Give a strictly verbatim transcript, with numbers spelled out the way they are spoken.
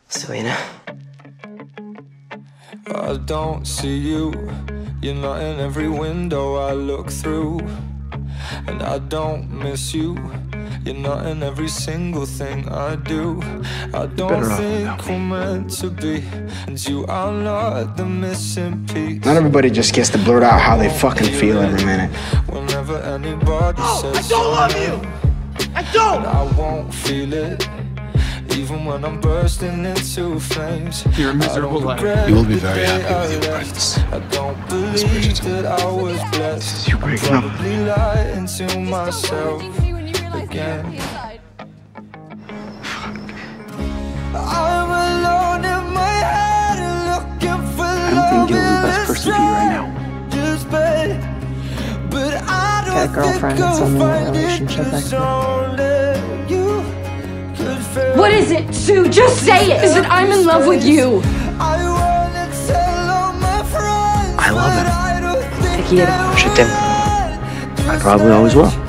Selena. I don't see you. You're not in every window I look through. And I don't miss you. You're not in every single thing I do. I don't think we're meant to be, and you are not the missing piece. Not everybody just gets to blurt out how they fucking feel every minute. Whenever anybody Oh, says I don't love you! I don't! I won't feel it, even when I'm bursting into flames. You're a miserable liar. You will be very happy with your prince. I don't believe that I was blessed. You breaking up? Probably lying to myself again. I'm alone in my head looking for I don't think you're the best person for you right now. But I don't Got a girlfriend and someone in a relationship expert. What is it, Sue? Just say it! Is it I'm in love with you? I love him. Te quiero. Je t'aime. I probably always will.